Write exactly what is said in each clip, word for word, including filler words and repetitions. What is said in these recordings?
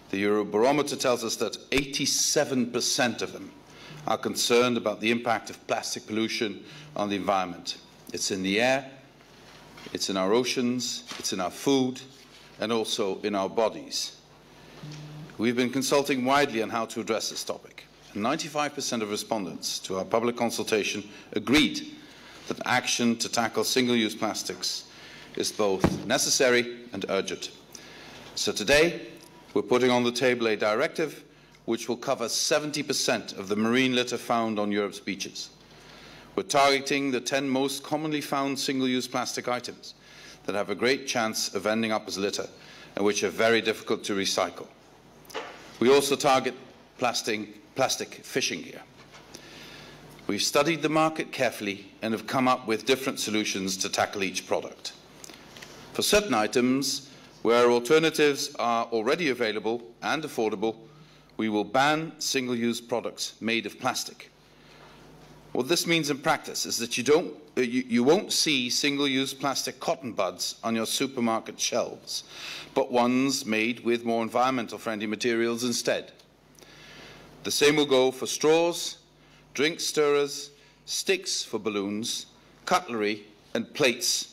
The Eurobarometer tells us that eighty-seven percent of them are concerned about the impact of plastic pollution on the environment. It's in the air, it's in our oceans, it's in our food, and also in our bodies. We've been consulting widely on how to address this topic. ninety-five percent of respondents to our public consultation agreed that action to tackle single-use plastics is both necessary and urgent. So today, we're putting on the table a directive which will cover seventy percent of the marine litter found on Europe's beaches. We're targeting the ten most commonly found single-use plastic items that have a great chance of ending up as litter and which are very difficult to recycle. We also target plastic, plastic fishing gear. We've studied the market carefully and have come up with different solutions to tackle each product. For certain items, where alternatives are already available and affordable, we will ban single-use products made of plastic. What this means in practice is that you, don't, uh, you, you won't see single-use plastic cotton buds on your supermarket shelves, but ones made with more environmental-friendly materials instead. The same will go for straws, drink stirrers, sticks for balloons, cutlery, and plates.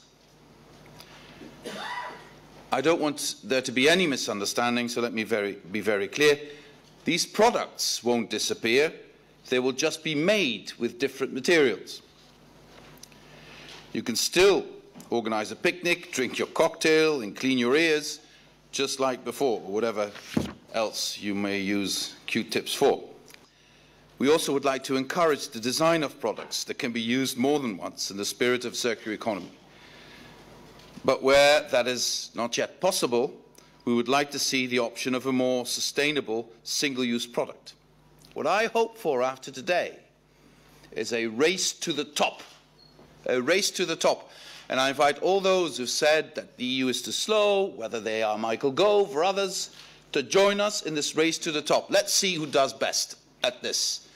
I don't want there to be any misunderstanding, so let me very, be very clear. These products won't disappear. They will just be made with different materials. You can still organize a picnic, drink your cocktail, and clean your ears, just like before, or whatever else you may use Q-tips for. We also would like to encourage the design of products that can be used more than once in the spirit of circular economy. But where that is not yet possible, we would like to see the option of a more sustainable single-use product. What I hope for after today is a race to the top, a race to the top. And I invite all those who've said that the E U is too slow, whether they are Michael Gove or others, to join us in this race to the top. Let's see who does best at this.